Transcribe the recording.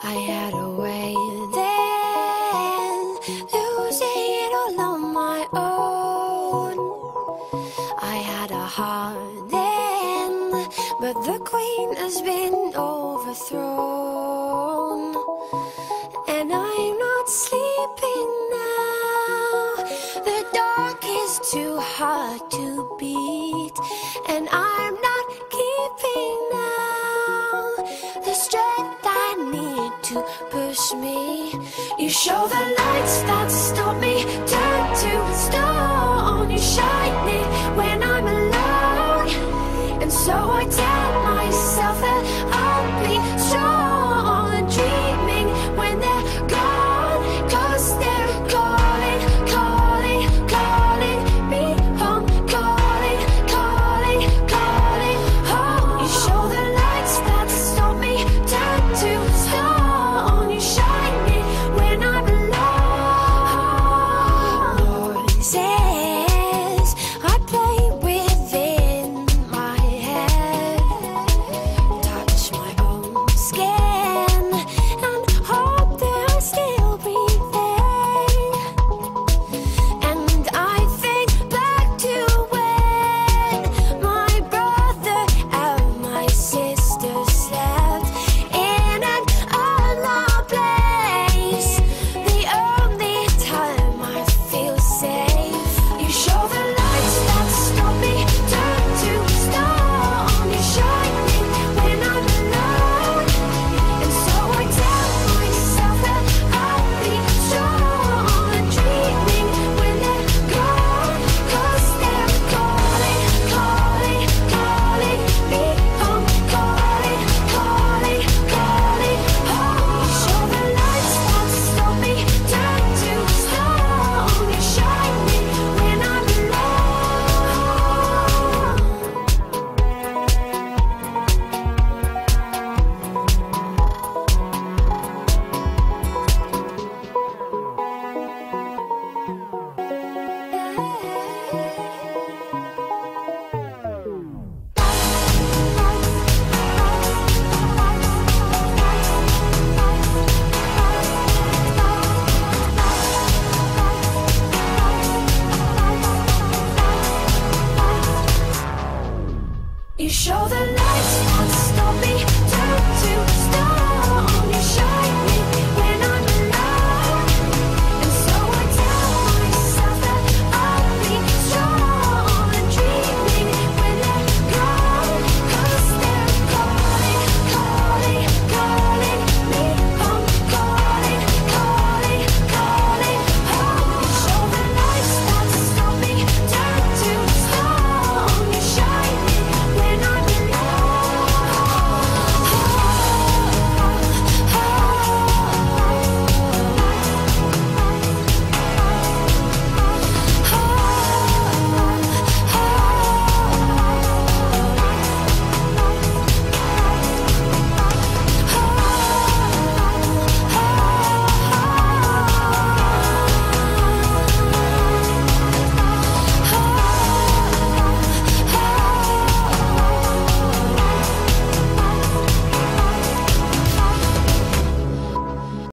I had a way then, losing it all on my own. I had a heart then, but the queen has been overthrown. And I'm not sleeping now. The dark is too hard to beat, and I'm not keeping now the strength I need to push me. You show the lights that stop me, turn to stone. You shine it when I'm alone, and so I tell myself that I'll be strong and dreaming when they're gone, 'cause they're calling, calling, calling me home, calling, calling, calling home. You show the lights that stop me, turn to stone. You shine it when I'm alone. Voices I play within my head, touch my own skin and hope that I'll still be there. And I think back to when my brother and my sister slept in an unloved place. The only time I feel safe. You show the lights that stop me, turn to stone. You shine it when I'm alone, and so I tell myself that I'll be strong and dreaming when they're gone, 'cause they're calling, calling, calling me home, calling, calling, calling home. You show the lights that stop me, turn to stone. You shine it when I'm alone. You show the lights that stop me,